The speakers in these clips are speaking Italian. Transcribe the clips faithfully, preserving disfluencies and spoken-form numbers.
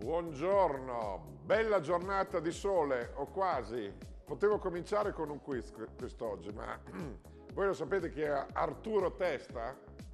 Buongiorno, bella giornata di sole, o quasi. Potevo cominciare con un quiz quest'oggi, ma voi lo sapete chi è Arturo Testa?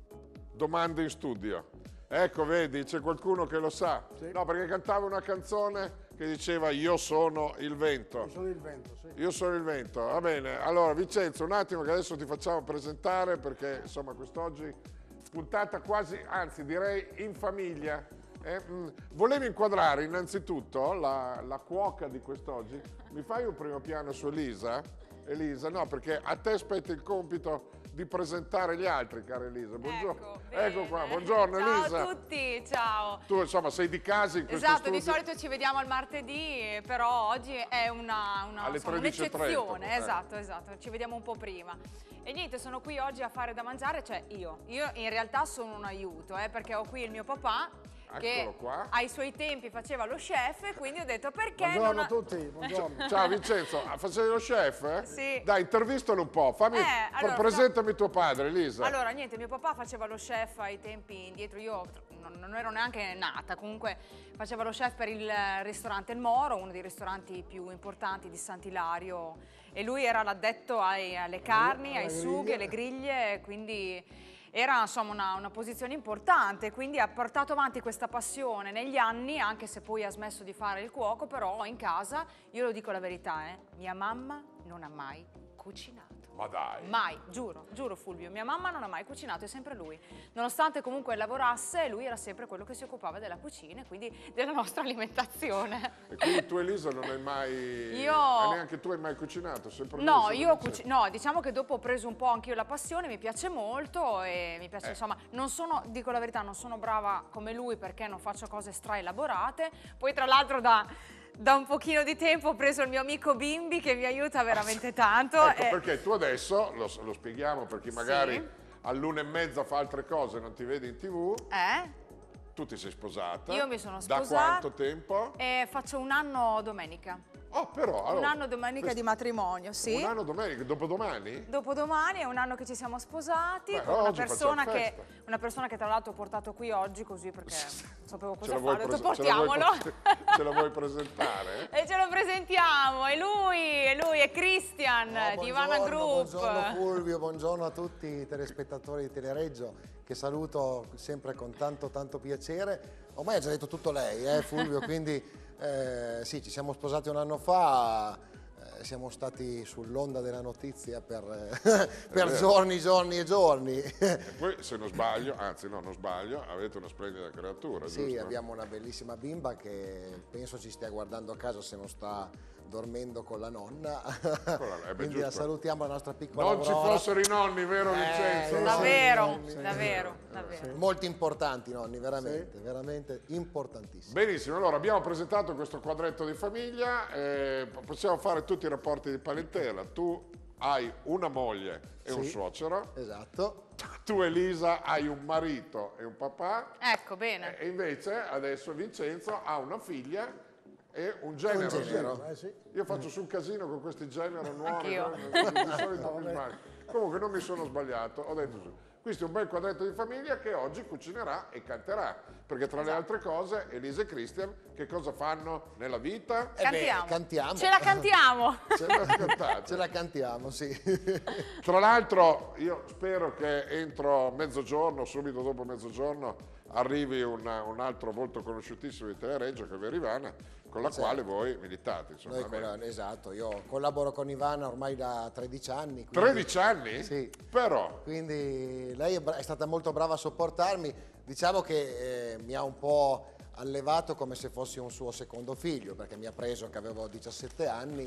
Domande in studio. Ecco, vedi, c'è qualcuno che lo sa. Sì. No, perché cantava una canzone che diceva io sono il vento. Io sono il vento, sì. Io sono il vento, va bene. Allora, Vincenzo, un attimo che adesso ti facciamo presentare perché, insomma, quest'oggi puntata quasi, anzi direi in famiglia. Eh, mh, volevo inquadrare innanzitutto la, la cuoca di quest'oggi. Mi fai un primo piano su Elisa? Elisa, no, perché a te spetta il compito di presentare gli altri, cara Elisa. Buongiorno. Ecco, ecco qua, buongiorno ciao Elisa. Ciao a tutti, ciao. Tu insomma sei di casa in questo esatto, studio. Di solito ci vediamo al martedì, però oggi è una, una, un'eccezione. Esatto, esatto, ci vediamo un po' prima. E niente, sono qui oggi a fare da mangiare, cioè io. Io in realtà sono un aiuto, eh, perché ho qui il mio papà, che qua. ai suoi tempi faceva lo chef, e quindi ho detto perché buongiorno non... a tutti, buongiorno. Ciao Vincenzo, facevi lo chef? Eh? Sì. Dai, intervistalo un po', fammi, eh, allora, presentami tuo padre, Elisa. Allora, niente, mio papà faceva lo chef ai tempi indietro, io non, non ero neanche nata, comunque faceva lo chef per il ristorante Il Moro, uno dei ristoranti più importanti di Sant'Ilario, e lui era l'addetto alle carni, ai sughi, alle griglie, quindi... Era insomma una, una posizione importante, quindi ha portato avanti questa passione negli anni, anche se poi ha smesso di fare il cuoco, però in casa, io lo dico la verità, eh, mia mamma non ha mai cucinato. Ma dai. Mai, giuro, giuro Fulvio, mia mamma non ha mai cucinato, è sempre lui. Nonostante comunque lavorasse, lui era sempre quello che si occupava della cucina e quindi della nostra alimentazione. E quindi tu Elisa non hai mai... Io... E neanche tu hai mai cucinato? Sempre no, lui, io cuci... no, diciamo che dopo ho preso un po' anch'io la passione, mi piace molto e mi piace, eh. insomma, non sono, dico la verità, non sono brava come lui perché non faccio cose stra elaborate. Poi tra l'altro da... Da un pochino di tempo ho preso il mio amico Bimbi che mi aiuta veramente tanto. Ecco, e... perché tu adesso, lo, lo spieghiamo per chi magari Sì. all'una e mezza fa altre cose e non ti vede in tv. Eh? Tu ti sei sposata. Io mi sono sposata. Da quanto tempo? E faccio un anno domenica. Oh, però, allora, un anno domenica questo... di matrimonio, sì. Un anno domenica, dopodomani? Dopodomani è un anno che ci siamo sposati. Beh, con una oggi persona, facciamo che, festa. una persona che tra l'altro ho portato qui oggi così perché non sapevo cosa Ce la fare. vuoi Ho detto prese- ce la vuoi portiamolo. pre- Ce la vuoi presentare? E ce lo presentiamo, è lui, è lui, è Christian Oh, di Ivana Group. Buongiorno Fulvio, buongiorno a tutti i telespettatori di Telereggio, che saluto sempre con tanto tanto piacere. Ormai ha già detto tutto lei, eh, Fulvio, quindi eh, sì, ci siamo sposati un anno fa, eh, siamo stati sull'onda della notizia per, eh, per giorni, giorni e giorni. E poi, se non sbaglio, anzi no, non sbaglio, avete una splendida creatura, Sì, giusto? abbiamo una bellissima bimba che penso ci stia guardando a casa se non sta dormendo con la nonna. Eh beh, Quindi giusto. la salutiamo, la nostra piccola Non ci Aurora. fossero i nonni, vero Vincenzo? sì, Davvero, sì, sì, davvero, sì. davvero. Molto importanti nonni, veramente, veramente importantissimi. Benissimo, allora abbiamo presentato questo quadretto di famiglia, eh, possiamo fare tutti i rapporti di parentela. Tu hai una moglie e Sì, un suocero, esatto. tu Elisa hai un marito e un papà, Ecco, bene. e invece adesso Vincenzo ha una figlia e un genero. Un genero. Eh, sì. Io faccio su un casino con questi genero nuovi, Anch'io. no? Di solito mi sbaglio. Comunque non mi sono sbagliato, ho detto su. Questo è un bel quadretto di famiglia che oggi cucinerà e canterà, perché tra le altre cose Elisa e Christian che cosa fanno nella vita? Eh beh, Cantiamo. cantiamo. Ce la cantiamo. Ce la cantate. Ce la cantiamo, sì. Tra l'altro io spero che entro mezzogiorno, subito dopo mezzogiorno, arrivi una- un altro volto conosciutissimo di Telereggio che è Verivana, con la Certo. quale voi militate. Insomma, Noi va bene. con- esatto, io collaboro con Ivana ormai da tredici anni. quindi- tredici anni? Sì. Però, Quindi lei è, bra- è stata molto brava a sopportarmi. Diciamo che eh, mi ha un po' allevato come se fossi un suo secondo figlio, perché mi ha preso che avevo diciassette anni.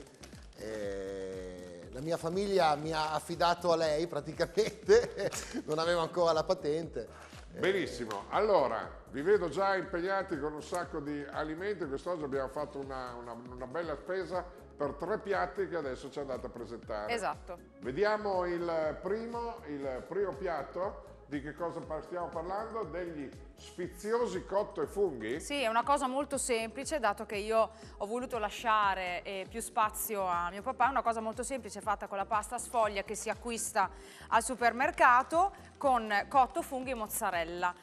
E la mia famiglia mi ha affidato a lei praticamente, non avevo ancora la patente. benissimo. Allora, vi vedo già impegnati con un sacco di alimenti. Quest'oggi abbiamo fatto una, una- una bella spesa per tre piatti che adesso ci andate a presentare. Esatto. Vediamo il primo, il primo piatto. Di che cosa par- stiamo parlando? Degli sfiziosi cotto e funghi? Sì, è una cosa molto semplice, dato che io ho voluto lasciare eh, più spazio a mio papà. È una cosa molto semplice fatta con la pasta sfoglia che si acquista al supermercato con cotto, funghi e mozzarella.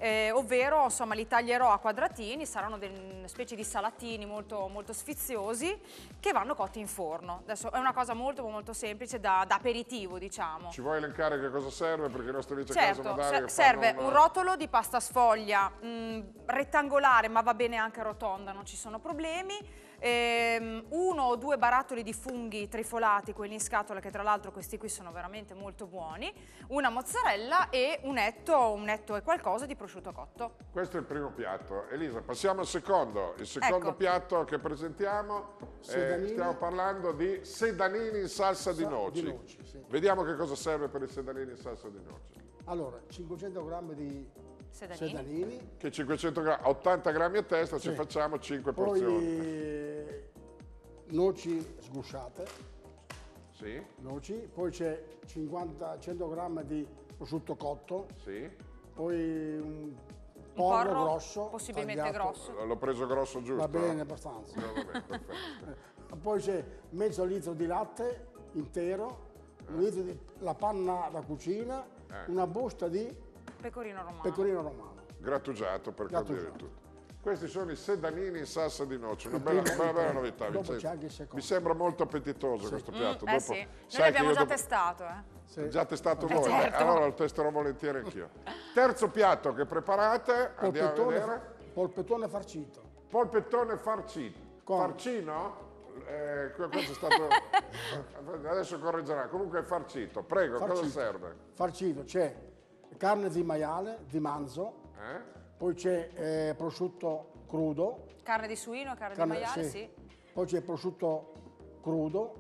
eh, ovvero insomma li taglierò a quadratini, saranno delle specie di salatini molto, molto sfiziosi che vanno cotti in forno. Adesso è una cosa molto molto semplice da, da aperitivo, diciamo. Ci vuoi elencare che cosa serve? Perché i nostri amici a Certo, casa magari se- serve fanno un rotolo di pasta sfoglia mh, rettangolare, ma va bene anche rotonda, non ci sono problemi. Ehm, uno o due barattoli di funghi trifolati, quelli in scatola, che tra l'altro questi qui sono veramente molto buoni, una mozzarella e un etto, un etto e qualcosa di prosciutto cotto. Questo è il primo piatto. Elisa, passiamo al secondo. Il secondo Ecco. piatto che presentiamo, eh, Sedanini. stiamo parlando di sedanini in salsa di Sa- noci. di noci, sì. Vediamo che cosa serve per i sedanini in salsa di noci. Allora, cinquecento grammi di Sedanini. sedanini, Che cinquecento grammi, ottanta grammi a testa, ci Sì. facciamo cinque porzioni. poi noci sgusciate, Sì, noci, poi c'è cinquanta cento grammi di prosciutto cotto, sì. poi un Un porro, porro grosso, possibilmente tagliato. grosso. L'ho preso grosso giusto? Va bene abbastanza. No, va bene, perfetto. Poi c'è mezzo litro di latte intero, un litro di la panna da cucina, Eh. una busta di Pecorino romano. pecorino romano. Grattugiato per Grattugiato. capire tutto. Questi sono i sedanini in salsa di noce, una Il bella, primo- bella, bella il novità, dopo Vincenzo. c'è anche il secondo. Mi sembra molto appetitoso questo piatto. Mm, eh Dopo- sì, noi sai l'abbiamo che io già dopo- testato, eh. Sì. Già testato Eh, voi? Beh, certo. allora lo testerò volentieri anch'io. Terzo piatto che preparate, andiamo a Polpettone, vedere. polpettone farcito. Polpettone farcito. Con- Farcino? Eh, que- questo è stato... Adesso correggerà. Comunque è farcito. Prego, cosa Farcito. serve? Farcito c'è carne di maiale, di manzo, Eh? poi c'è eh, prosciutto crudo, Carne di suino, carne, carne- di maiale, sì. sì. Poi c'è prosciutto crudo,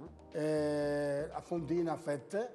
eh, a fondina a fette,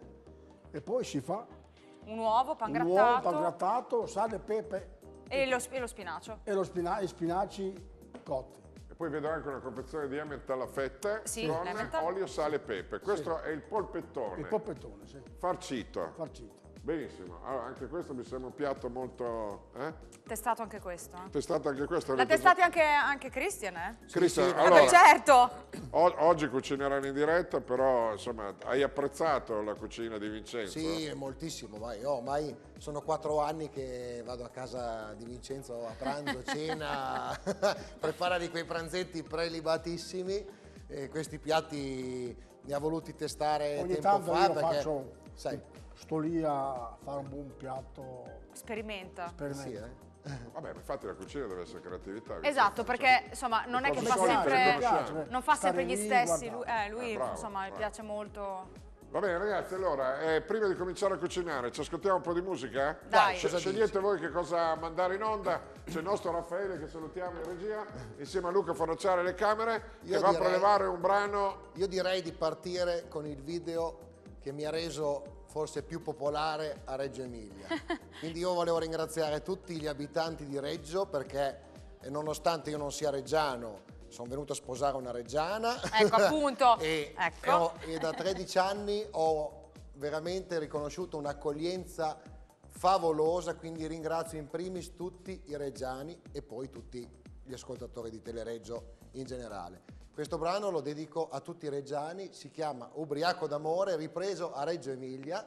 e poi si fa Un uovo, pan un uovo, grattato pan grattato, sale, pepe e, lo, e lo spinacio. e lo spina- i spinaci cotti. E poi vedo anche una confezione di Emmental a fette Sì, con l'Emmental. olio, sale e pepe. Questo è il polpettone. Il polpettone, sì, Farcito. farcito. Benissimo. Allora, anche questo mi sembra un piatto molto... Eh? Testato anche questo. eh. Testato anche questo? L'ha avete- testato anche, anche Christian, eh? Cristian, sì, Eh allora, beh, certo! o- oggi cucineranno in diretta, però insomma, hai apprezzato la cucina di Vincenzo? Sì, moltissimo, ma io ormai sono quattro anni che vado a casa di Vincenzo a pranzo, cena, prepara di quei pranzetti prelibatissimi, e questi piatti li ha voluti testare Ogni tempo tanto fa io perché, faccio, sai, sto lì a fare un buon piatto Sperimenta. per me. sì, eh. Vabbè, ma infatti la cucina deve essere creatività. Esatto, perché insomma non è che cose fa solite le sempre, conosciamo. non fa Stare sempre gli lì, stessi. Lui, guardare. eh, lui Eh, bravo, insomma bravo. gli piace molto. Va bene ragazzi, allora, eh, prima di cominciare a cucinare, ci ascoltiamo un po' di musica? Dai. Sce- Cosa Scegliete dici? voi che cosa mandare in onda. C'è il nostro Raffaele che salutiamo in regia, insieme a Luca Fornaciare le camere, che Io va a direi- prelevare un brano. Io direi di partire con il video che mi ha reso forse più popolare a Reggio Emilia. Quindi io volevo ringraziare tutti gli abitanti di Reggio perché eh, nonostante io non sia reggiano, sono venuto a sposare una reggiana. Ecco, appunto. e, Ecco. e ho- e da tredici anni ho veramente riconosciuto un'accoglienza favolosa, quindi ringrazio in primis tutti i reggiani e poi tutti gli ascoltatori di Telereggio in generale. Questo brano lo dedico a tutti i reggiani, si chiama Ubriaco d'amore, ripreso a Reggio Emilia,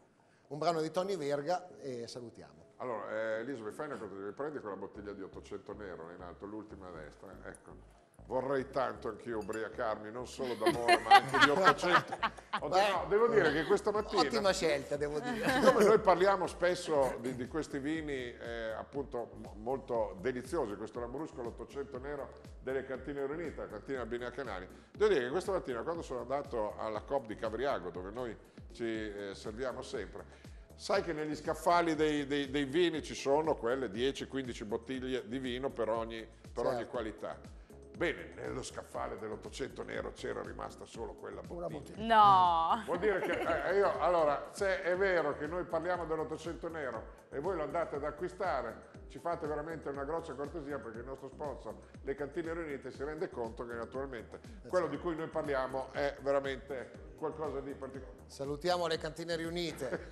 un brano di Tony Verga, e salutiamo. Allora, eh, Elisa, mi fai una cosa, devi prendere quella bottiglia di ottocento nero in alto, l'ultima a destra, ecco. Vorrei tanto anch'io ubriacarmi, non solo d'amore, ma anche di ottocento. Ho detto, no, devo dire che questa mattina... Ottima scelta, devo dire. Siccome noi parliamo spesso di, di questi vini eh, appunto mo- molto deliziosi, questo Lambrusco, l'ottocento nero delle Cantine Riunite, la cantina Albinea Canali, devo dire che questa mattina quando sono andato alla Coop di Cavriago, dove noi ci eh, serviamo sempre, sai che negli scaffali dei, dei- dei vini ci sono quelle dieci quindici bottiglie di vino per ogni, per ogni Certo. qualità. Bene, nello scaffale dell'ottocento nero c'era rimasta solo quella Una bottiglia. bottiglia. No! Vuol dire che eh, io, allora, se è vero che noi parliamo dell'ottocento nero e voi lo andate ad acquistare, ci fate veramente una grossa cortesia perché il nostro sponsor, le Cantine Riunite, si rende conto che naturalmente quello di cui noi parliamo è veramente qualcosa di particolare. Salutiamo le Cantine Riunite.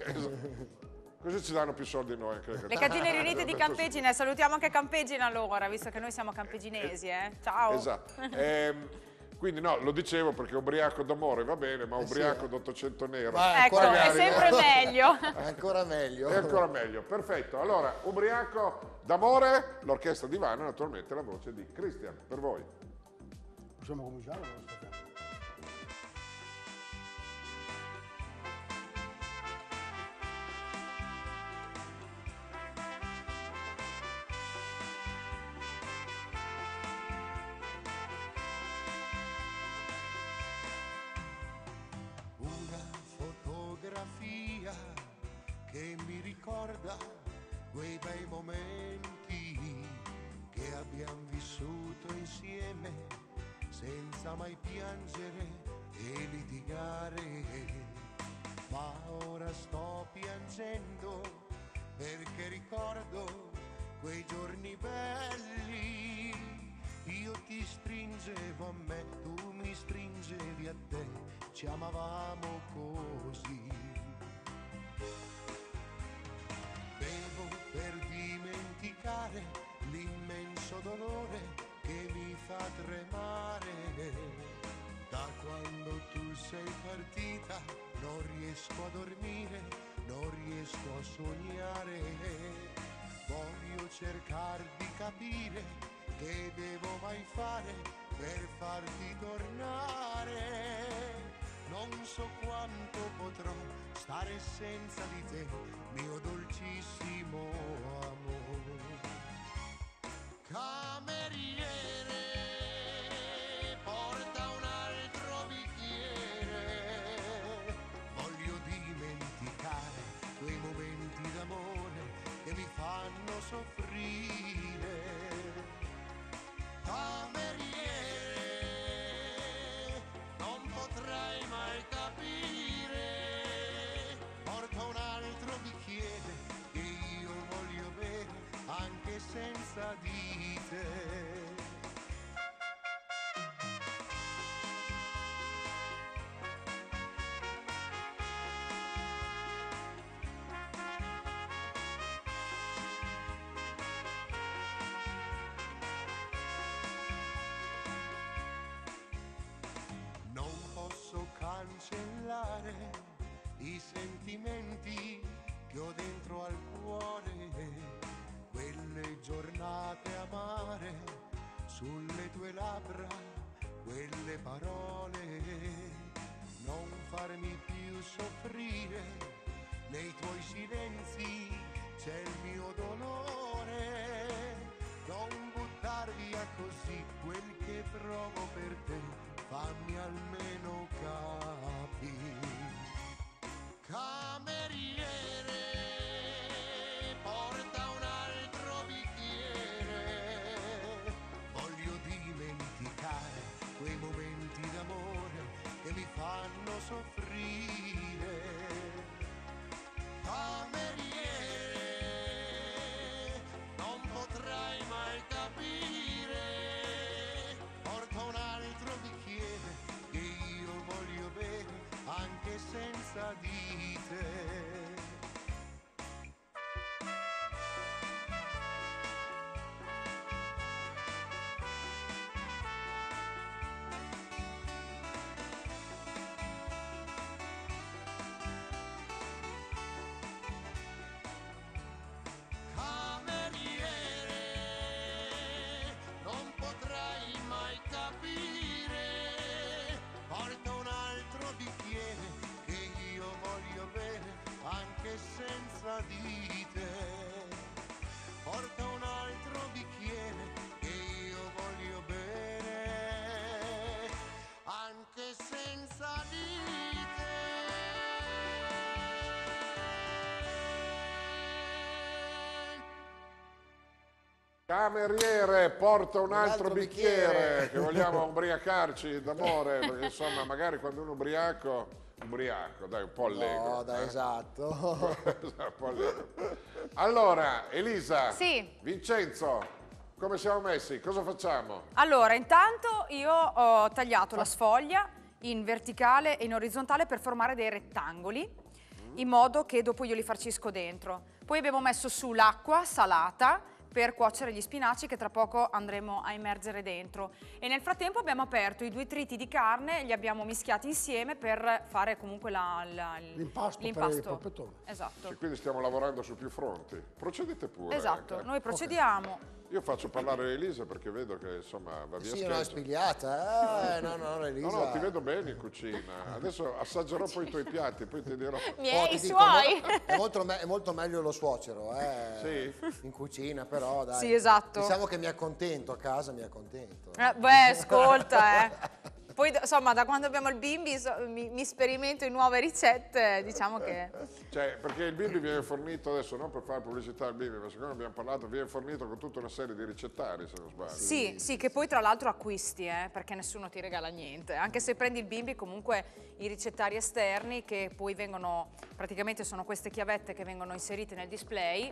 Così ci danno più soldi noi anche le Le Cantine Riunite di Campegine, salutiamo anche Campegine allora, visto che noi siamo campeginesi, eh. Ciao! Esatto. Ehm, Quindi no, lo dicevo perché ubriaco d'amore va bene, ma Eh ubriaco sì, eh. d'ottocento nero. Ma Ecco, ancora è magari, sempre eh. meglio. È ancora meglio. È ancora meglio, perfetto. Allora, ubriaco d'amore, l'orchestra di Vanna, naturalmente la voce di Christian, per voi. Possiamo cominciare? o non aspettiamo? Una fotografia che mi ricorda quei bei momenti che abbiamo vissuto insieme senza mai piangere e litigare. Ma ora sto piangendo perché ricordo quei giorni belli. Io ti stringevo a me, tu mi stringevi a te, ci amavamo così. Bevo per dimenticare l'immenso dolore che mi fa tremare. Da quando tu sei partita non riesco a dormire, non riesco a sognare. Voglio cercare di capire che devo mai fare per farti tornare. Non so quanto potrò stare senza di te, mio dolcissimo amore. Cameriere, porta un altro bicchiere. Voglio dimenticare quei momenti d'amore che mi fanno soffrire. Cameriere, non potrai mai capire. Porta un altro bicchiere che io voglio bere anche senza di te. Cancellare i sentimenti che ho dentro al cuore, quelle giornate amare sulle tue labbra, quelle parole. Non farmi più soffrire, nei tuoi silenzi c'è il mio dolore. Non buttar via così quel che provo per te, fammi almeno capire. Cameriere, porta un altro bicchiere. Voglio dimenticare quei momenti d'amore che mi fanno soffrire. Cameriere, non potrai mai capire. Porta un altro bicchiere che io voglio bere anche senza di te. Cameriere, non potrai mai capire. Porta un altro bicchiere che io voglio bere anche senza di te. Porta un altro bicchiere che io voglio bere anche senza di te. Cameriere, porta un altro, altro bicchiere, bicchiere. che vogliamo ubriacarci d'amore, perché insomma magari quando uno è ubriaco, ubriaco, dai, un po' allegro. No, dai, eh. esatto. Un po' allegro. Allora, Elisa, Sì. Vincenzo, come siamo messi? Cosa facciamo? Allora, intanto io ho tagliato la sfoglia in verticale e in orizzontale per formare dei rettangoli, in modo che dopo io li farcisco dentro. Poi abbiamo messo su l'acqua salata per cuocere gli spinaci che tra poco andremo a immergere dentro. E nel frattempo abbiamo aperto i due triti di carne, li abbiamo mischiati insieme per fare comunque l'impasto per il polpettone. Esatto. E quindi stiamo lavorando su più fronti. Procedete pure. Esatto, anche. noi procediamo. Io faccio parlare Elisa perché vedo che insomma va via Sì, scheggia. una spigliata. Eh, no, no, Elisa. No, no, ti vedo bene in cucina. Adesso assaggerò poi i tuoi piatti, poi ti dirò. Miei, ti i dico, suoi. mo- È molto, me- è molto meglio lo suocero, eh, Sì? in cucina, però dai. Sì, esatto. Diciamo che mi accontento, a casa mi accontento. Eh, beh, ascolta, eh. Poi, insomma, da quando abbiamo il bimbi so- mi, mi sperimento in nuove ricette, diciamo che... Cioè, perché il bimbi viene fornito adesso, non per fare pubblicità al bimbi, ma siccome abbiamo parlato, viene fornito con tutta una serie di ricettari, se non sbaglio. Sì, sì, che poi tra l'altro acquisti, eh, perché nessuno ti regala niente. Anche se prendi il bimbi, comunque i ricettari esterni che poi vengono, praticamente sono queste chiavette che vengono inserite nel display,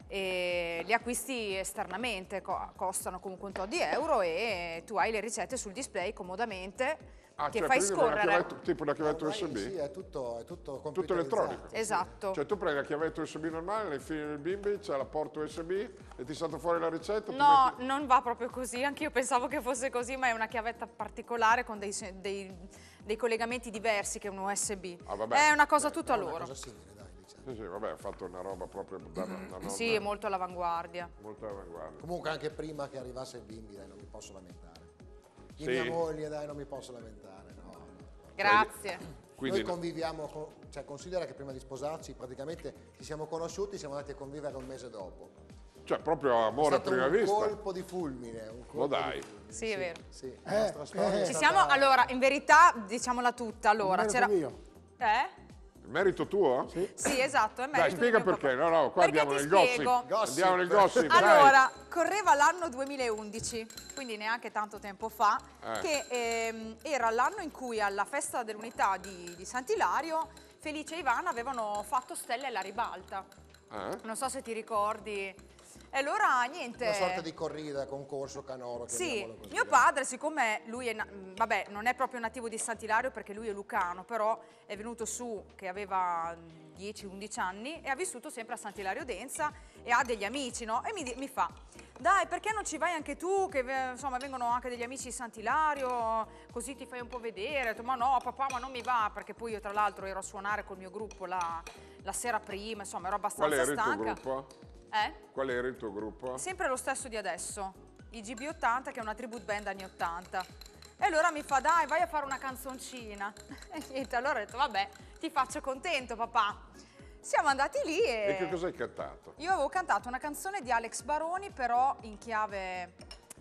e li acquisti esternamente, co- costano comunque un tot di euro e tu hai le ricette sul display comodamente Ah, che cioè, fai prendi una scorrere. chiavetta- tipo una chiavetta Ormai U S B? Sì, è tutto, è tutto Tutto computerizzato. elettronico. Esatto. Cioè tu prendi la chiavetta U S B normale, la infili nel bimbi, c'è la porta U S B e ti salta fuori la ricetta. tu No, metti- non va proprio così, anch'io pensavo che fosse così, ma è una chiavetta particolare con dei, se- dei- dei collegamenti diversi che un U S B. Ah, vabbè. È una cosa tutta È una loro. cosa simile, dai, diciamo. Sì, sì, vabbè, ha fatto una roba proprio da da nonna. Sì, è molto all'avanguardia. molto all'avanguardia. Comunque anche prima che arrivasse il bimbi, dai, non mi posso lamentare. Di Sì. mia moglie, dai, non mi posso lamentare, no. no. Grazie. Quindi Noi conviviamo, con- cioè considera che prima di sposarci praticamente ci siamo conosciuti, siamo andati a convivere un mese dopo. cioè, proprio È amore a stato prima un vista. colpo di fulmine. Un colpo dai. di fulmine. Sì, è vero. Sì, la nostra Eh, storia è eh. Ci stata- siamo, allora, in verità, diciamola tutta, allora, Il c'era... merito mio. Eh? Il merito tuo? Sì. Sì, esatto, è Dai, merito spiega del mio perché. papà. No, no, qua Perché andiamo ti nel gossip. spiego. Gossip. Andiamo nel gossip, dai. Allora, correva l'anno duemilaundici, quindi neanche tanto tempo fa, Eh. che ehm, era l'anno in cui alla festa dell'unità di, di Sant'Ilario Felice e Ivana avevano fatto stelle alla ribalta. Eh? Non so se ti ricordi. E allora niente. Una sorta di corrida, concorso, canoro, Sì, chiamiamolo così, mio dai. padre, siccome lui è, na- mh, vabbè, non è proprio nativo di Sant'Ilario perché lui è lucano, però è venuto su che aveva dieci undici anni e ha vissuto sempre a Sant'Ilario d'Enza e ha degli amici, no? E mi, di- mi fa, dai, perché non ci vai anche tu, che eh, insomma vengono anche degli amici di Sant'Ilario, così ti fai un po' vedere. Ho detto, ma no, papà, ma non mi va, perché poi io tra l'altro ero a suonare col mio gruppo la, la sera prima, insomma ero Qual abbastanza era il tuo stanca. gruppo? Eh? Qual era il tuo gruppo? Sempre lo stesso di adesso, i G B ottanta, che è una tribute band anni ottanta. E allora mi fa, dai, vai a fare una canzoncina. E niente, allora ho detto, vabbè, ti faccio contento, papà. Siamo andati lì e... E che cosa hai cantato? Io avevo cantato una canzone di Alex Baroni, però in chiave,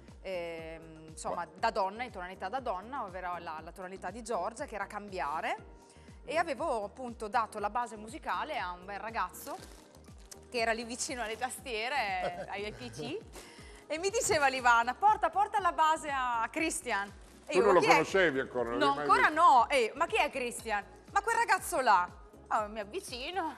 ehm, insomma, da donna, in tonalità da donna, ovvero la, la tonalità di Giorgia, che era Cambiare. E avevo appunto dato la base musicale a un bel ragazzo che era lì vicino alle tastiere, ai P C, e mi diceva l'Ivana, porta, porta la base a Christian. E Tu io, non lo "Chi è?" conoscevi ancora? Non No, l'avevi mai ancora visto? no. E io, ma chi è Christian? Ma quel ragazzo là. Ah, mi avvicino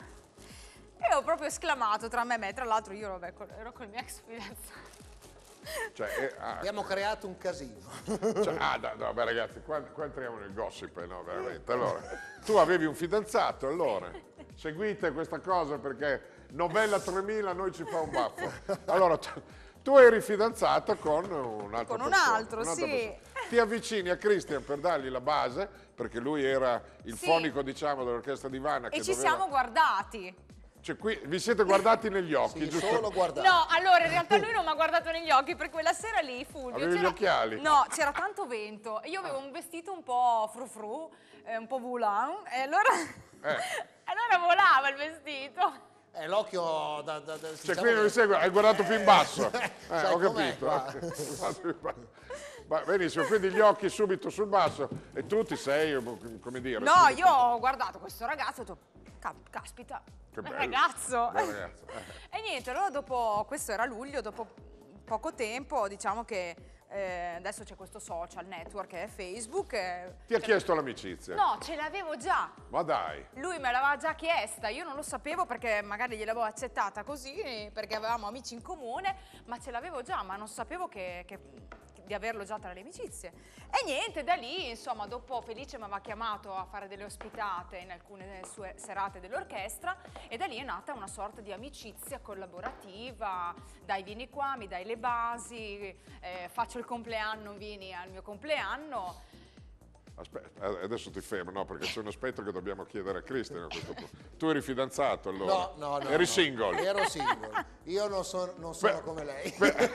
e ho proprio esclamato tra me e me. Tra l'altro io vabbè, col- ero col mio ex fidanzato. Cioè, eh, ah, Abbiamo creato un casino. cioè, ah, no, no, beh, ragazzi, qua, qua entriamo nel gossip, eh, no, veramente. Allora, tu avevi un fidanzato, allora? Seguite questa cosa perché Novella tremila a noi ci fa un baffo. Allora, tu, tu eri fidanzata con un'altra Con un persona, altro, un'altra sì. persona. Ti avvicini a Christian per dargli la base, perché lui era il Sì. fonico, diciamo, dell'orchestra di Ivana. E che ci doveva- siamo guardati. Cioè, qui vi siete guardati negli occhi, Sì, giusto? solo guardare. No, allora in realtà lui non mi ha guardato negli occhi per quella sera lì, Fulvio. Avevi gli c'era- occhiali? No, c'era tanto vento e io avevo un vestito un po' frufru, eh, un po' volant, e allora, Eh. allora volava il vestito. È l'occhio da... da, da Cioè, diciamo qui non mi che- segue, hai guardato più in basso. Eh, Sai ho com'è capito. qua? Hai guardato più in basso. Va benissimo, quindi gli occhi subito sul basso e tu ti sei, come dire... No, subito- io ho guardato questo ragazzo e ho detto, "Ca- caspita, Che bel bello, ragazzo. bel ragazzo, eh. E niente, allora dopo, questo era luglio, dopo poco tempo, diciamo che eh, adesso c'è questo social network che è Facebook. eh, Ti ha chiesto l'amicizia? No, ce l'avevo già. Ma dai, Lui me l'aveva già chiesta, io non lo sapevo perché magari gliel'avevo accettata così, perché avevamo amici in comune, ma ce l'avevo già, ma non sapevo che, che- di averlo già tra le amicizie. E niente, da lì, insomma, dopo Felice mi aveva chiamato a fare delle ospitate in alcune sue serate dell'orchestra e da lì è nata una sorta di amicizia collaborativa. Dai, vieni qua, mi dai le basi, eh, faccio il compleanno, vieni al mio compleanno. Aspetta, adesso ti fermo, no, perché c'è un aspetto che dobbiamo chiedere a Cristian a questo punto. Tu eri fidanzato allora? No, no, no. Eri no. single? Ero single. Io non, so, non sono Beh, come lei.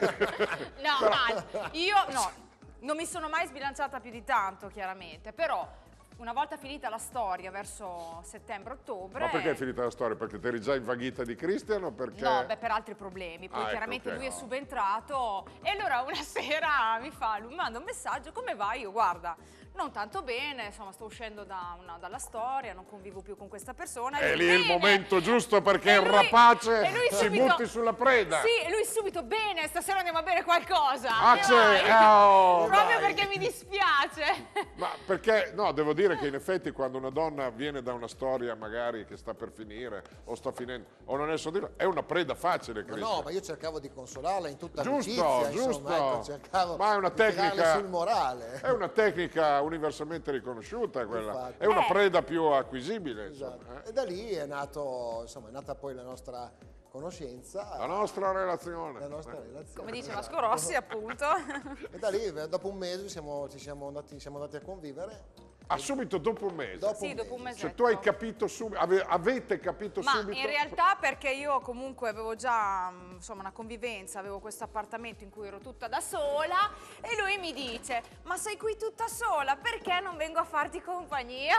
No, ma io no, non mi sono mai sbilanciata più di tanto, chiaramente, però una volta finita la storia, verso settembre-ottobre... Ma perché è finita la storia? Perché ti eri già invaghita di Cristian o perché... No, beh, per altri problemi. Poi Ah, chiaramente ecco, ok. lui è subentrato e allora una sera mi fa, lui mi manda un messaggio, come vai? Io guarda, non tanto bene, insomma sto uscendo da una- dalla storia, non convivo più con questa persona. È E lì lui, il "Bene!" momento giusto perché E il lui- rapace e lui si subito- butti sulla preda. Sì, e lui subito, bene, stasera andiamo a bere qualcosa. Ah, E c'è, vai. oh, Proprio dai. perché mi dispiace. Ma perché, no, devo dire che in effetti quando una donna viene da una storia magari che sta per finire o sta finendo o non è soddisfatta, è una preda facile, Ma Cristian. no, ma io cercavo di consolarla in tutta Giusto, amicizia, giusto. insomma, ecco, cercavo Ma è una di tirarle tecnica- sul morale. È una tecnica universalmente riconosciuta quella, Infatti. è una Eh. preda più acquisibile, Esatto. insomma, eh. E da lì è nato, insomma, è nata poi la nostra conoscenza, La nostra relazione. la nostra Eh. relazione. Come dice Esatto. Vasco Rossi, appunto. E da lì, dopo un mese, siamo, ci siamo andati, siamo andati a convivere. Ah, subito dopo un mese. Dopo Sì, un dopo un mese. mese. Cioè tu hai capito subito, ave- avete capito Ma subito? in realtà perché io comunque avevo già mh, insomma, una convivenza, avevo questo appartamento in cui ero tutta da sola e lui mi dice ma sei qui tutta sola, perché non vengo a farti compagnia?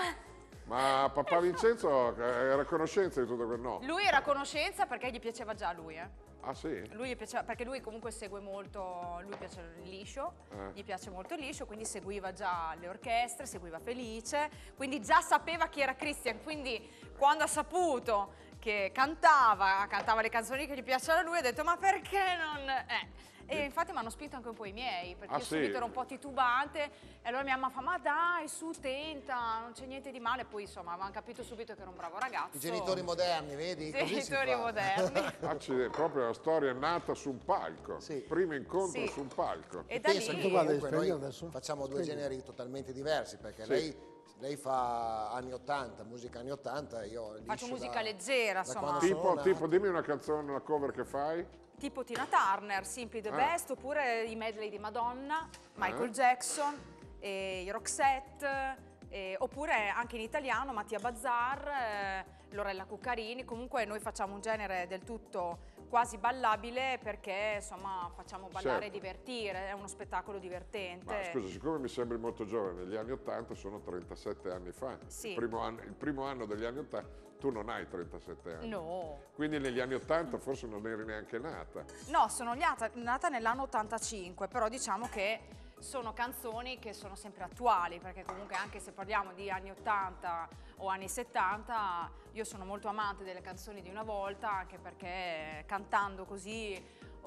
Ma papà Vincenzo era a conoscenza di tutto quel no? Lui era a conoscenza perché gli piaceva già a lui, eh. Ah sì? Lui gli piaceva, perché lui comunque segue molto, lui piace il liscio, Eh. gli piace molto il liscio, quindi seguiva già le orchestre, seguiva Felice, quindi già sapeva chi era Christian, quindi quando ha saputo che cantava, cantava le canzoni che gli piacevano a lui, ha detto ma perché non... Eh. E infatti mi hanno spinto anche un po' i miei, perché Ah, io sì? subito ero un po' titubante e allora mia mamma fa ma dai su tenta, non c'è niente di male, poi insomma avevano capito subito che ero un bravo ragazzo. I genitori moderni, vedi? Sì, Così si genitori fa. moderni. Accidenti, proprio la storia è nata su un palco. Sì. Primo incontro Sì. su un palco. E da Pensa lì... che guarda, comunque spegni noi adesso? facciamo due Spegni. generi totalmente diversi, perché Sì. lei, lei fa anni ottanta, musica anni ottanta, io liscio Faccio musica da- leggera, da insomma. quando sono Tipo, nato. tipo, dimmi una canzone, una cover che fai. Tipo Tina Turner, Simply the Ah. Best, oppure i medley di Madonna, Michael Ah. Jackson, e i Roxette, e- oppure anche in italiano Mattia Bazzar, eh, Lorella Cuccarini. Comunque noi facciamo un genere del tutto quasi ballabile perché insomma facciamo ballare e Certo. divertire, è uno spettacolo divertente. Ma scusa, siccome mi sembri molto giovane, negli anni ottanta sono trentasette anni fa. Sì. Il primo anno, il primo anno degli anni ottanta, tu non hai trentasette anni. No. Quindi negli anni ottanta forse non eri neanche nata. No, sono nata, nata nell'anno ottantacinque, però diciamo che sono canzoni che sono sempre attuali, perché comunque anche se parliamo di anni ottanta o anni settanta, io sono molto amante delle canzoni di una volta, anche perché cantando così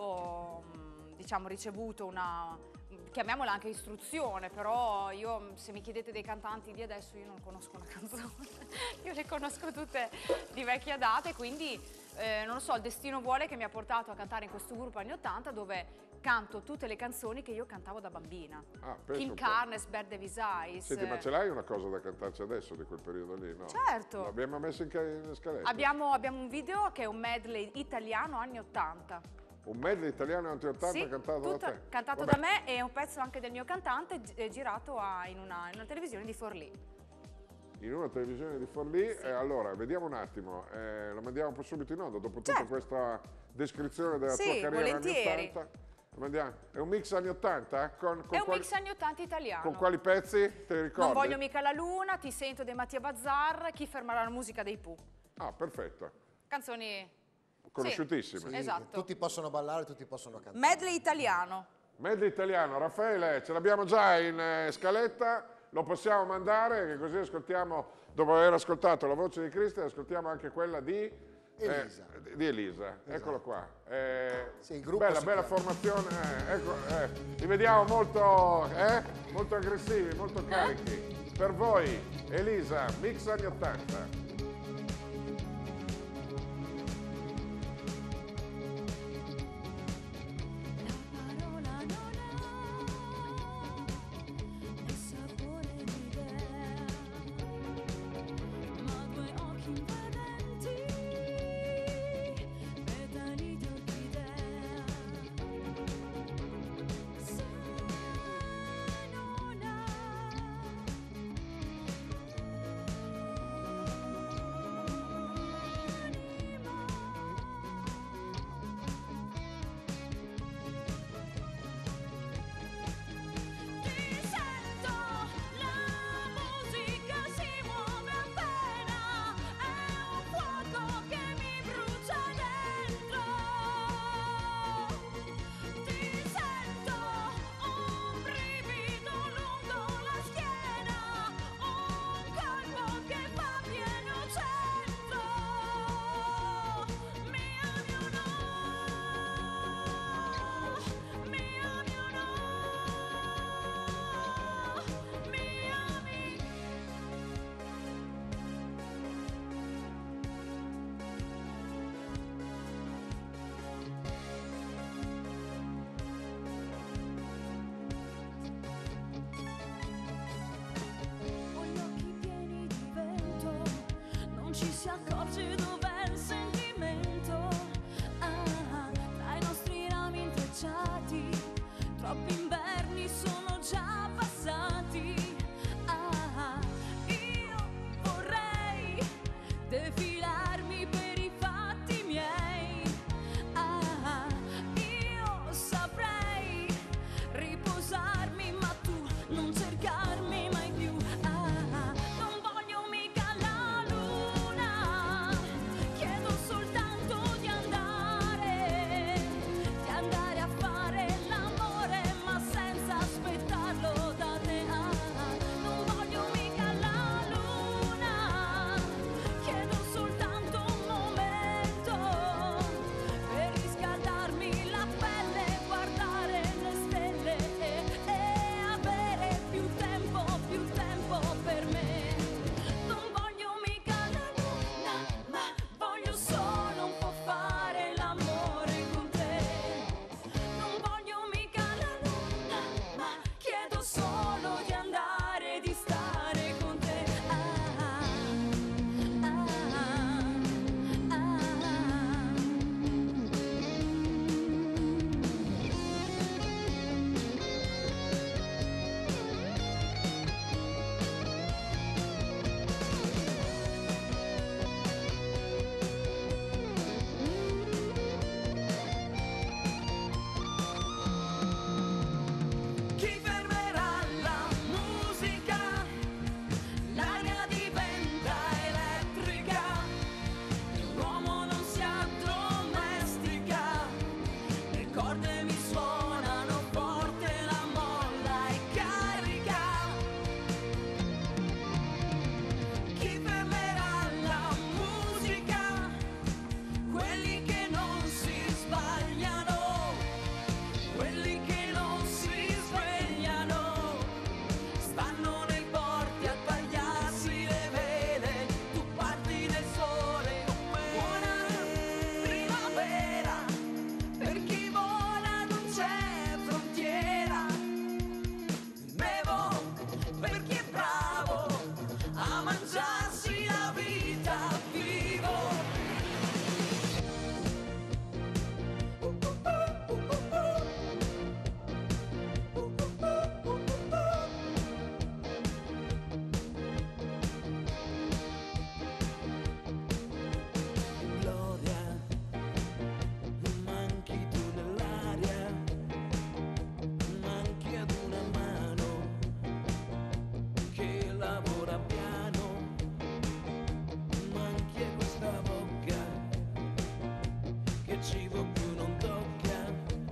ho mh, diciamo ricevuto una, chiamiamola anche istruzione, però io se mi chiedete dei cantanti di adesso io non conosco una canzone, io le conosco tutte di vecchia data e quindi eh, non lo so, il destino vuole che mi ha portato a cantare in questo gruppo anni ottanta dove canto tutte le canzoni che io cantavo da bambina. Ah, pensa Kim un po'. Carnes, Bird Davis Eyes. Senti, ma ce l'hai una cosa da cantarci adesso di quel periodo lì, no? Certo. L'abbiamo messo in, ca- in scaletta. Abbiamo, abbiamo un video che è un medley italiano anni ottanta. Un medley italiano anni ottanta Sì, cantato tutto da te. cantato Vabbè. da me e un pezzo anche del mio cantante gi- eh, girato a- in, una, in una televisione di Forlì. In una televisione di Forlì, e allora vediamo un attimo, eh, lo mandiamo un po' subito in onda dopo tutta Certo. questa descrizione della Sì, tua carriera anni volentieri. ottanta. Lo mandiamo. È un mix anni ottanta? Con, con È un quali, mix anni ottanta italiano. con quali pezzi? Te li ricordi? Non voglio mica la luna, ti sento dei Mattia Bazzar, chi fermerà la musica dei Pooh. Ah, perfetto. Canzoni Conosciutissime. Sì, esatto. Tutti possono ballare, tutti possono cantare. Medley italiano. Medley italiano, Raffaele, ce l'abbiamo già in eh, scaletta, lo possiamo mandare, che così ascoltiamo, dopo aver ascoltato la voce di Cristian, ascoltiamo anche quella di Elisa. eh, di Elisa. Eccolo qua. Eh, Sì, il gruppo bella, si bella chiama. formazione, eh, ecco, eh, li vediamo molto, eh, molto aggressivi, molto carichi. Per voi, Elisa, mix anni ottanta. La parola non ha ci si accorge dov'è il sentimento. Ah, tra i nostri rami intrecciati, troppi inverni sono già passati. Ah, io vorrei defilarmi per i fatti miei. Ah, io saprei riposarmi, ma tu non cercarmi mai più. Ah, non voglio mica la luna, chiedo soltanto di andare, di andare a fare l'amore, ma senza aspettarlo da te. Ah, non voglio mica la luna, chiedo soltanto un momento per riscaldarmi la pelle, guardare le stelle e, e avere più tempo, più tempo per me. Non voglio mica la luna, ma voglio solo un po' fare l'amore con te. Non voglio mica la luna, ma chiedo solo di andare, di stare con te. Ah, ah, ah, chi fermerà la musica? L'aria diventa elettrica, l'uomo non si addomestica, le corde mi suonano forte, la molla è carica. Chi fermerà la musica? Quelli che non si sbagliano, quelli che non si svegliano, stanno nei porti a tagliarsi le vele. Tu parti nel sole con me. Buona primavera, per chi vola non c'è frontiera. Bevo per chi è bravo a mangiarsi la vita vivo. Gloria, manchi tu nell'aria, manchi ad una mano che lavora piano, manchi a questa bocca che cibo più non tocca.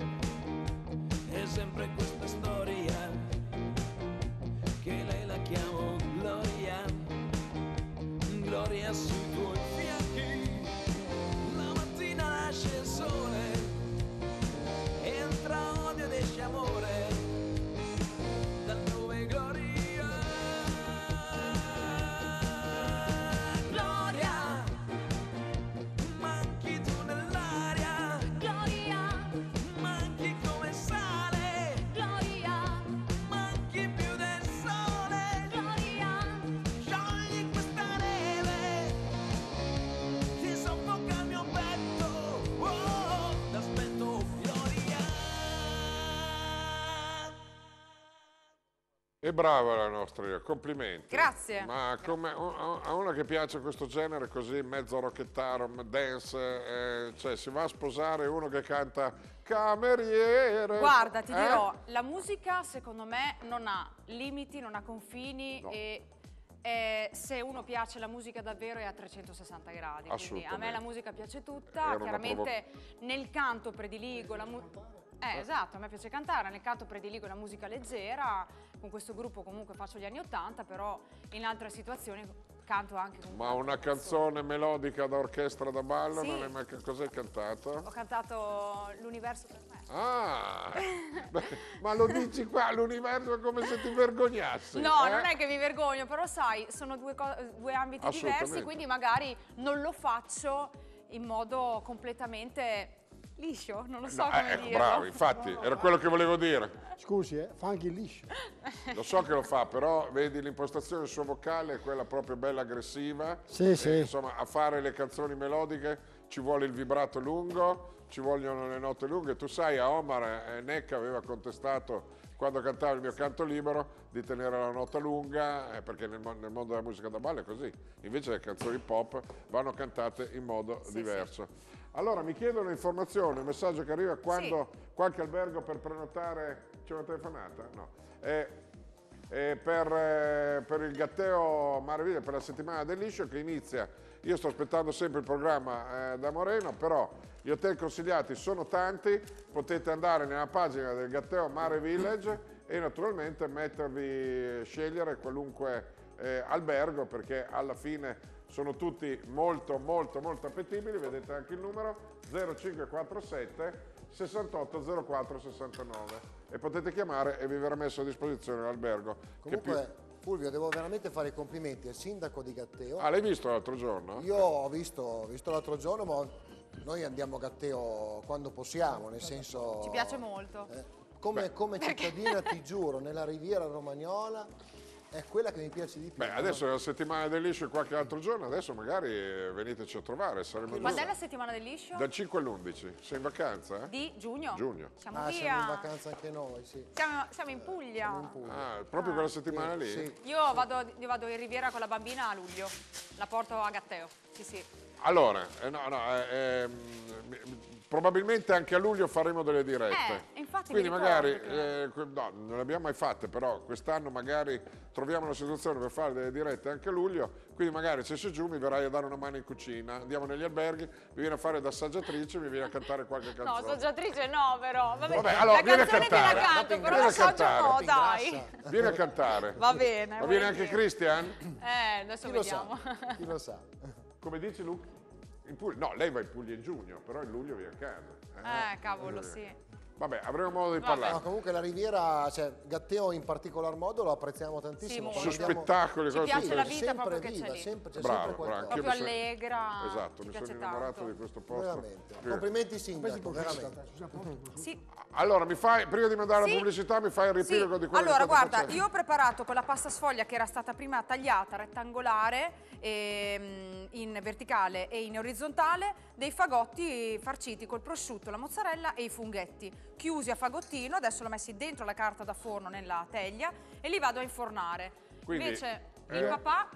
È sempre questa storia che lei la chiamo Gloria, Gloria sui tuoi fianchi. La mattina nasce il sole, entra odio ed esce amore, dal nome Gloria. Gloria, manchi tu nell'aria. Gloria, manchi come sale. Gloria, manchi più del sole. Gloria, sciogli questa neve, ti soffoca il mio petto. Oh, t'aspetto Gloria. E brava la nostra, complimenti. Grazie. Ma come a una che piace questo genere così, mezzo rocchettaro, dance, eh, cioè si va a sposare uno che canta cameriere. Guarda, ti eh? dirò, la musica secondo me non ha limiti, non ha confini No. e eh, se uno piace la musica davvero è a trecentosessanta gradi. Quindi a Assolutamente. me la musica piace Era tutta, una chiaramente nel canto prediligo la musica. Eh, esatto, a me piace cantare, nel canto prediligo la musica leggera, con questo gruppo comunque faccio gli anni ottanta, però in altre situazioni canto anche con Ma una canzone melodica da orchestra da ballo, Sì. non è mai... Cos'hai cantato? Ho cantato L'universo per me. Ah, beh, ma lo dici qua, l'universo è come se ti vergognassi. No, eh? non è che mi vergogno, però sai, sono due, co- due ambiti diversi, Assolutamente. quindi magari non lo faccio in modo completamente Liscio? Non lo so No, come eh, ecco, dirlo. bravo, infatti, era quello che volevo dire. Scusi, eh, fa anche il liscio. Lo so che lo fa, però vedi l'impostazione sua vocale è quella proprio bella aggressiva. Sì, E, sì. insomma, a fare le canzoni melodiche ci vuole il vibrato lungo, ci vogliono le note lunghe. Tu sai, a Omar eh, Necca aveva contestato, quando cantava il mio canto libero, di tenere la nota lunga, eh, perché nel, mon- nel mondo della musica da ballo è così. Invece le canzoni pop vanno cantate in modo Sì, diverso. Allora, mi chiedono informazioni, un messaggio che arriva quando qualche albergo per prenotare... C'è una telefonata? No. Eh, eh, per, eh, per il Gatteo Maraviglia, per la settimana del liscio che inizia, io sto aspettando sempre il programma eh, da Moreno, però gli hotel consigliati sono tanti, potete andare nella pagina del Gatteo Mare Village e naturalmente mettervi, scegliere qualunque eh, albergo, perché alla fine sono tutti molto molto molto appetibili. Vedete anche il numero zero cinque quattro sette sessantotto zero quattro sessantanove e potete chiamare e vi verrà messo a disposizione l'albergo. che più- Comunque, Fulvio, devo veramente fare i complimenti al sindaco di Gatteo. Ah, l'hai visto l'altro giorno? Io ho visto, ho visto l'altro giorno, ma noi andiamo a Gatteo quando possiamo, nel senso... Ci piace molto. eh, come, come cittadina, ti giuro, nella Riviera Romagnola è quella che mi piace di più. Beh, adesso è la settimana del liscio e qualche altro giorno, adesso magari eh, veniteci a trovare, saremo Quando è due. la settimana del liscio? Dal cinque all'undici, sei in vacanza? Eh? Di giugno? Giugno. Siamo Ah, via. siamo in vacanza anche noi, sì. Siamo, siamo in Puglia. Ah, proprio quella settimana lì? Sì. Io vado, io vado in Riviera con la bambina a luglio. La porto a Gatteo. Sì, sì. Allora, eh, no, no, eh, ehm, probabilmente anche a luglio faremo delle dirette. Eh, infatti Quindi mi magari, ricordo che- eh, que- no, non le abbiamo mai fatte, però quest'anno magari troviamo una situazione per fare delle dirette anche a luglio, quindi magari se sei giù mi verrai a dare una mano in cucina, andiamo negli alberghi, mi vieni a fare da assaggiatrice, mi vieni a cantare qualche No, canzone. assaggiatrice no, però. Vabbè, Vabbè, allora, la vieni a canzone te cantare. la canto, Vieni però a l'assaggio cantare. no, Ti dai. ingrassa. Vieni a cantare. Va bene. Ma viene anche volentieri. Christian? Eh, adesso Chi lo vediamo. sa? Chi lo sa? Come dici Luca? In Puglia? No, lei va in Puglia in giugno, però in luglio viene a casa. Eh, cavolo, sì. Vabbè, avremo modo di Vabbè. parlare. No, comunque la Riviera, cioè Gatteo in particolar modo lo apprezziamo tantissimo. Sì, Su Quando andiamo- spettacoli, Ci cose piace la successe. vita sempre proprio che viva, c'è lì. sempre, c'è Bravo, sempre bravo, qualcosa. anch'io Proprio mi sono- allegra. Esatto, Ci mi piace sono innamorato tanto. di questo posto. Veramente. Che- Complimenti sindaco, veramente. Scusa, a posto? Sì. Allora, mi fai, prima di mandare Sì. la pubblicità, mi fai il Sì. riepilogo di quello Allora, che state guarda, facendo. io ho preparato con la pasta sfoglia che era stata prima tagliata, rettangolare, ehm, in verticale e in orizzontale, dei fagotti farciti col prosciutto, la mozzarella e i funghetti, chiusi a fagottino. Adesso l'ho messi dentro la carta da forno nella teglia e li vado a infornare. Quindi, Invece eh, il papà,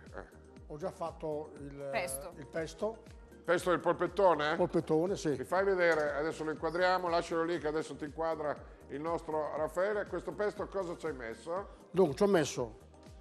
Ho già fatto il Pesto. il pesto, Pesto del polpettone? polpettone, sì. Mi fai vedere, adesso lo inquadriamo, lascialo lì che adesso ti inquadra il nostro Raffaele. Questo pesto cosa ci hai messo? Dunque, ci ho messo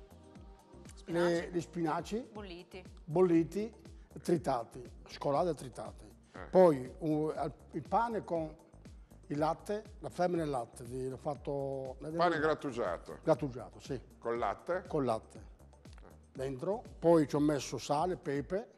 spinaci, le, gli spinaci bolliti. bolliti, tritati, scolati e tritati. Eh. Poi uh, al- il pane con il latte, la femmina e il latte, di- l'ho fatto Pane grattugiato, grattugiato, sì, con latte. con latte dentro. Poi ci ho messo sale, pepe,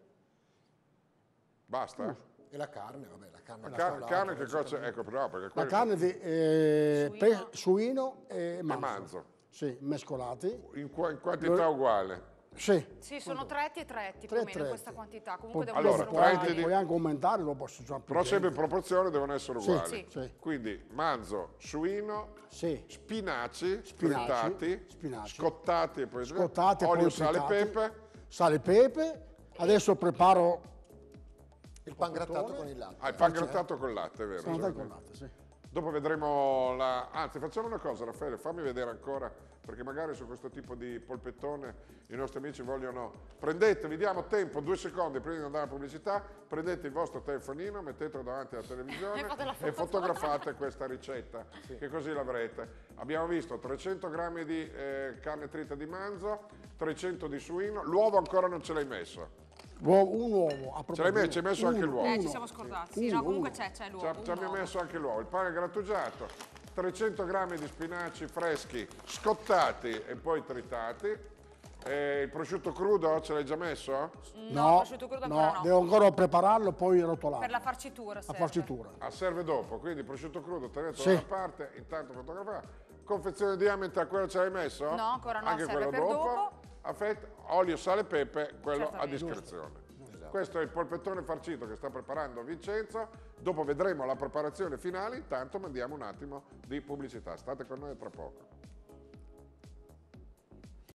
Basta? E la carne, vabbè, la carne. La da car- scrollato, carne che adesso cosa? Ecco, però, perché la quello- carne di eh, Suino. pe- suino e manzo. manzo. Sì, mescolati. in, qua- in quantità uguale. Sì. Sì, sono tretti e tretti più Tre o meno in tretti. questa quantità. Comunque Poi, devono Allora, essere puoi, tretti uguali. di- puoi anche aumentare, lo posso già più Però sempre in gente. proporzione devono essere Sì, uguali. sì. Sì. Quindi manzo, suino, Sì. spinaci, Spinaci, tritati, spinaci. scottati e poi Scottati e olio, poi sale, tritati. pepe. Sale e pepe. Adesso preparo il pan grattato con il latte. Ah, il pan grattato con latte, è vero? sono cioè, con latte, sì. Dopo vedremo la... Anzi, facciamo una cosa, Raffaele, fammi vedere ancora, perché magari su questo tipo di polpettone i nostri amici vogliono... Prendete, vi diamo tempo, due secondi prima di andare a pubblicità, prendete il vostro telefonino, mettetelo davanti alla televisione E fate la e foto. fotografate questa ricetta, che così l'avrete. Abbiamo visto trecento grammi di eh, carne trita di manzo, trecento di suino, l'uovo ancora non ce l'hai messo. Uovo- un uovo. a Ce l'hai messo? proposito. Ci hai messo anche Uno, l'uovo? Eh, ci uno. siamo scordati. Sì, Uno, no, comunque uno. c'è, c'è Ci, l'uovo. ha- ci un abbiamo uovo. messo anche l'uovo, il pane grattugiato, trecento grammi di spinaci freschi scottati e poi tritati. E il prosciutto crudo ce l'hai già messo? No, No, prosciutto crudo ancora no, no. devo ancora prepararlo poi rotolare. Per la farcitura La serve. farcitura. Ah, serve dopo, quindi prosciutto crudo tenetelo Sì. da una parte, intanto fotografare. Confezione di Diamenta, quello ce l'hai messo? No, ancora no, Anche serve quello per dopo. dopo. A fette, olio, sale e pepe, quello a Certamente. discrezione. Esatto. Questo è il polpettone farcito che sta preparando Vincenzo. Dopo vedremo la preparazione finale. Intanto mandiamo un attimo di pubblicità. State con noi tra poco.